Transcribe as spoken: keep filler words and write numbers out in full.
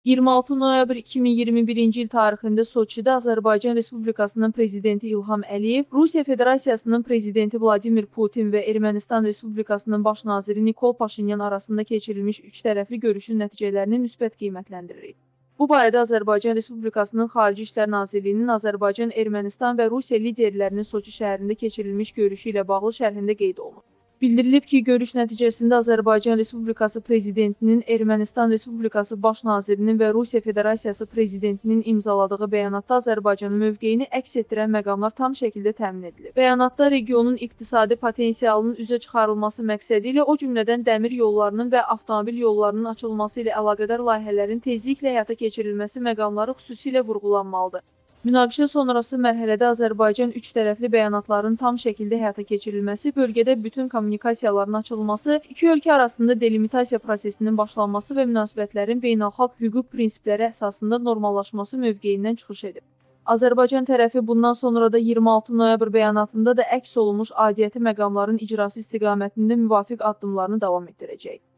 iyirmi altı noyabr iki min iyirmi birinci il tarixində Soçidə Azərbaycan Respublikasının Prezidenti İlham Əliyev, Rusiya Federasiyasının Prezidenti Vladimir Putin və Ermənistan Respublikasının Baş naziri Nikol Paşinyan arasında keçirilmiş üç tərəfli görüşün nəticələrini müsbət qiymətləndiririk. Bu barədə Azərbaycan Respublikasının Xarici İşlər Nazirliyinin Azərbaycan, Ermənistan və Rusiya liderlərinin Soçi şəhərində keçirilmiş görüşü ilə bağlı şərhində qeyd olunub. Bildirilib ki, görüş nəticəsində Azərbaycan Respublikası Prezidentinin, Ermənistan Respublikası Baş nazirinin və Rusiya Federasiyası Prezidentinin imzaladığı bəyanatda Azərbaycanın mövqeyini əks etdirən məqamlar tam şəkildə təmin edilib. Bəyanatda regionun iqtisadi potensialının üzə çıxarılması məqsədi ilə o cümlədən dəmir yollarının və avtomobil yollarının açılması ilə əlaqədar layihələrin tezliklə həyata keçirilməsi məqamları xüsusilə vurğulanmalıdır. Münaqişə sonrası mərhələdə Azərbaycan üç tərəfli bəyanatların tam şəkildə həyata keçirilməsi, bölgədə bütün kommunikasiyaların açılması, iki ölkə arasında delimitasiya prosesinin başlanması və münasibətlərin beynəlxalq hüquq prinsipləri əsasında normallaşması mövqeyindən çıxış edib. Azərbaycan tərəfi bundan sonra da iyirmi altı noyabr bəyanatında da əks olunmuş aidiyyəti məqamların icrası istiqamətində müvafiq addımlarını davam etdirəcək.